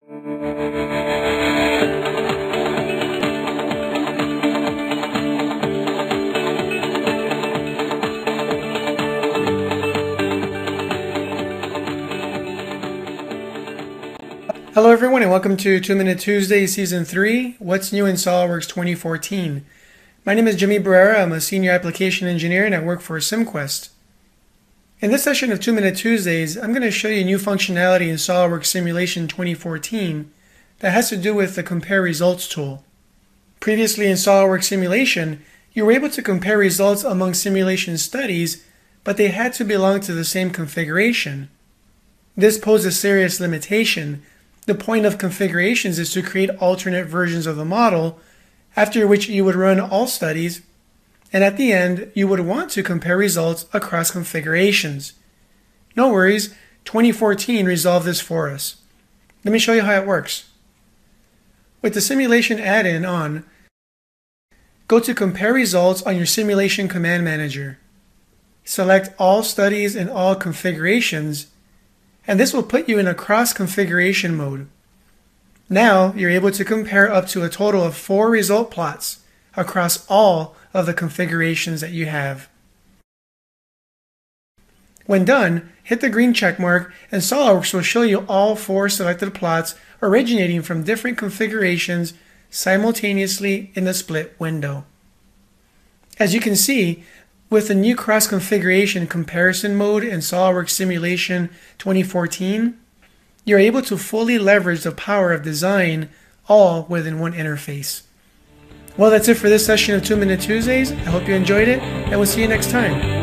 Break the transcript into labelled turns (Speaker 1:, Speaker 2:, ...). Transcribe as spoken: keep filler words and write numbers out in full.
Speaker 1: Hello everyone and welcome to two minute Tuesday Season three, What's New in SolidWorks twenty fourteen. My name is Jimmy Barrera, I'm a Senior Application Engineer and I work for Cimquest. In this session of two minute Tuesdays, I'm going to show you new functionality in SolidWorks Simulation twenty fourteen that has to do with the Compare Results tool. Previously in SolidWorks Simulation, you were able to compare results among simulation studies, but they had to belong to the same configuration. This posed a serious limitation. The point of configurations is to create alternate versions of the model, after which you would run all studies, and at the end you would want to compare results across configurations. No worries, twenty fourteen resolved this for us. Let me show you how it works. With the simulation add-in on, go to Compare Results on your Simulation Command Manager. Select All Studies and All Configurations, and this will put you in a cross-configuration mode. Now you're able to compare up to a total of four result plots across all of the configurations that you have. When done, hit the green check mark and SolidWorks will show you all four selected plots originating from different configurations simultaneously in the split window. As you can see, with the new cross-configuration comparison mode in SolidWorks Simulation twenty fourteen, you're able to fully leverage the power of design all within one interface. Well, that's it for this session of two minute Tuesdays. I hope you enjoyed it, and we'll see you next time.